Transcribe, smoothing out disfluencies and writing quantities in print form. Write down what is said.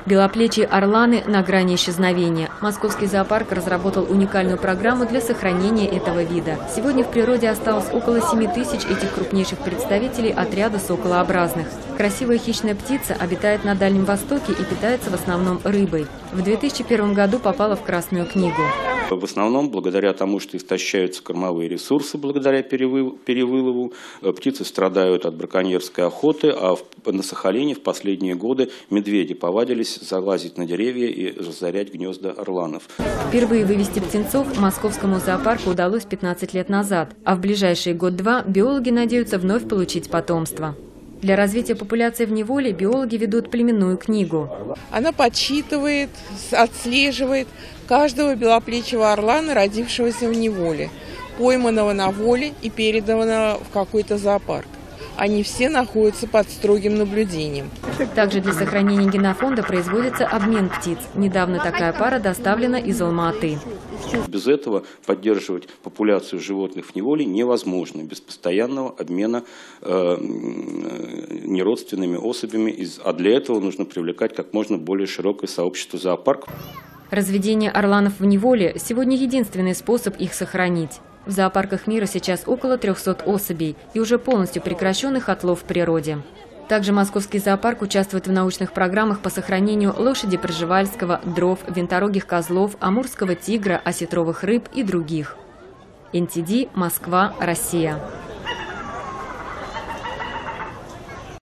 Белоплечие орланы на грани исчезновения. Московский зоопарк разработал уникальную программу для сохранения этого вида. Сегодня в природе осталось около 7 тысяч этих крупнейших представителей отряда соколообразных. Красивая хищная птица обитает на Дальнем Востоке и питается в основном рыбой. В 2001 году попала в Красную книгу. В основном, благодаря тому, что истощаются кормовые ресурсы, благодаря перевылову, птицы страдают от браконьерской охоты, а на Сахалине в последние годы медведи повадились залазить на деревья и разорять гнезда орланов. Впервые вывести птенцов московскому зоопарку удалось 15 лет назад, а в ближайшие год-два биологи надеются вновь получить потомство. Для развития популяции в неволе биологи ведут племенную книгу. Она подсчитывает, отслеживает каждого белоплечего орлана, родившегося в неволе, пойманного на воле и переданного в какой-то зоопарк. Они все находятся под строгим наблюдением. Также для сохранения генофонда производится обмен птиц. Недавно такая пара доставлена из Алма-Аты. Без этого поддерживать популяцию животных в неволе невозможно, без постоянного обмена неродственными особями. А для этого нужно привлекать как можно более широкое сообщество зоопарков. Разведение орланов в неволе – сегодня единственный способ их сохранить. В зоопарках мира сейчас около 300 особей и уже полностью прекращенных отлов в природе. Также Московский зоопарк участвует в научных программах по сохранению лошади пржевальского, дров, винторогих козлов, амурского тигра, осетровых рыб и других. НТД, Москва, Россия.